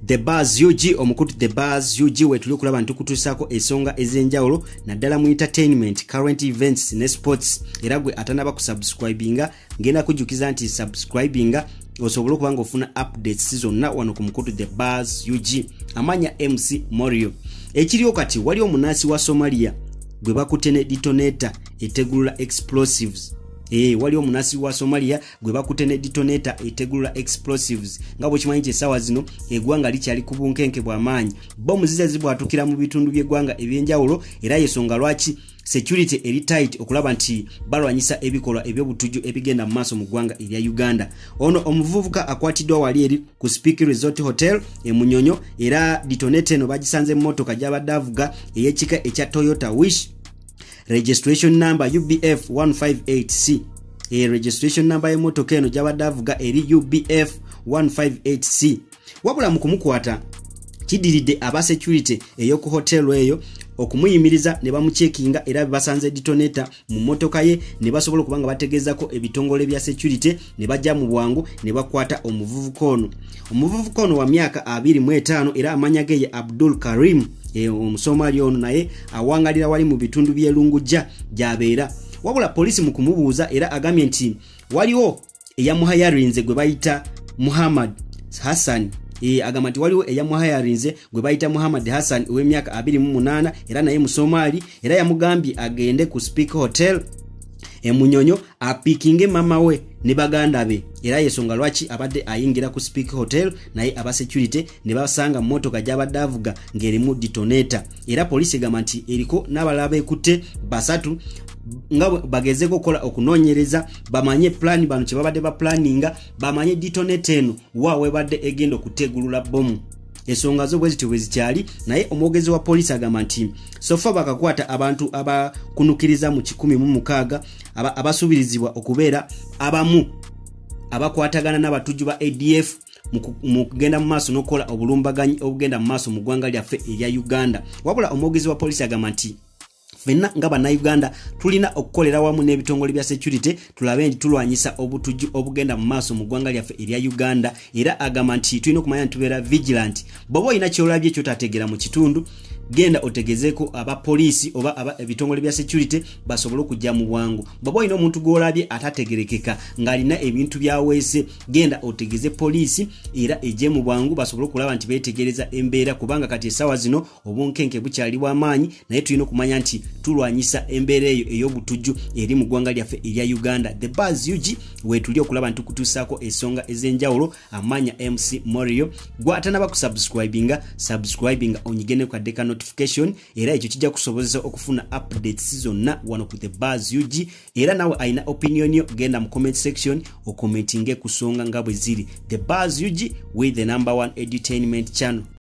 The Buzz UG omukutu The Buzz UG wetuli kulaba ntukutusako esonga ezenjawulo naddala mu entertainment, current events ne sports. Era gwe atanaba ku subscribinga ngenda kujukiza nti subscribinga osobola kubanga ofuna updates zonna wano ku mukutu The Buzz UG. Amanya MC Morio. Ekiriyo kati wali omunasi wa Somalia gwe bakutene detonator etegulula explosives. Wali omunasi wa Somalia gwe bakutene detonator etegulula explosives. Ngabo kimanyi nti esawa zino eggwanga likyali ku bunkenke bw'amaanyi. Bomu zize zibwatukira mu bitundu by'eggwanga ebyenjawulo era yesonga lwaki security eri tight okulaba nti balwanyisa ebikolwa ebyobutujju ebigenda mu maaso mu ggwanga erya Uganda. Ono omuvubuka akwatiddwa wali eri ku Speak Resort Hotel e Munyonyo era detonator eno bagisanze mu motoka gy'abadde avuga ey'ekika ekya Toyota Wish. Registration number UBF 158C. Registration number y'emmotoka eno gy'abadde avuga eri UBF 158C. Wabula mu kumukwata kidiridde aba security ey'oku hotel eyo okumuyimiriza ne bamuchekinga era basanze detonator mu motoka ye ne basobola kubanga bategezako ebitongole bya security ne bajja mu bwangu ne bakwata omuvubuka ono. Omuvubuka ono wa myaka 25 era amanya ge ye Abdul Karim. Omusomali ono naye awangalira wali mu bitundu by'elungujja gy'abeera. Wabula polisi mu kumubuuza era agambye nti waliwo eyamuhayarinze gwe bayita Muhammad Hassan. Agamba nti waliwo eyamuhayarinze gwe bayita Muhammad Hassan ow'emyaka 28 era naye Musomali era yamugambye agende ku Speak Hotel e Munyonyo apikinge mama we ne baganda be era yesonga lwaki abadde ayingira ku Speak Hotel naye aba security ne basanga motoka gy'abadde avuga ng'erimu detonator era polisi egamba nti eriko n'abalaba ekutte basatu nga bagezeko kola okunoonyereza bamanye plan bano kye babadde ba planninga bamanye detonator eno waawe badde egenda okutegulula bomu. Esonga zo bwezi tewezikyali naye omwogezi wa polisi agamba nti sofa bakakwata abantu abakunukiriza mu 16 abasubirizibwa okubeera abamu abakwatagana n'abatujju ba ADF mu kugenda mu maaso n'okola obulumbaganyi obugenda mu maaso mu ggwanga lyaffe erya Uganda. Wabula omwogezi wa polisi agamba nti fenna nga bannayuganda tulina okukolera wamu n'ebitongole bya security tulabe nti tulwanyisa obutujju obugenda mu maaso mu ggwanga lyaffe erya Uganda era agamba nti tulina okumanya ntubeera vigilant. Bw'oba olina kyolabye kyotategeera mu kitundu genda otegezeeko aba poliisi oba ebitongole bya security basobole okujja mu bwangu. Bw'oba olina omuntu gw'olabye atategerekeka ng'alina ebintu byaweese genda otegeze poliisi era ejje mu bwangu basobole okulaba nti beetegereza embeera kubanga kati essaawa zino obunkenke bukyali bw'amaanyi naye tulina okumanya nti tulwanyisa embeera eyo ey'obutujju eri mu ggwanga lyaffe erya Uganda. The Buzz UG wetuli okulaba nti tukutuusaako ensonga ez'enjawulo. Amanya MC Morio. Gwe atanaba ku subscribinga onyigene ku kaddeka notification era ekyo kijja kusobozesa okufuna updates zonna wano ku The Buzz UG era nawe ayina opinion yo genda mu comment section okomentinge ku nsonga nga bwe ziri. The Buzz UG with the #1 edutainment channel.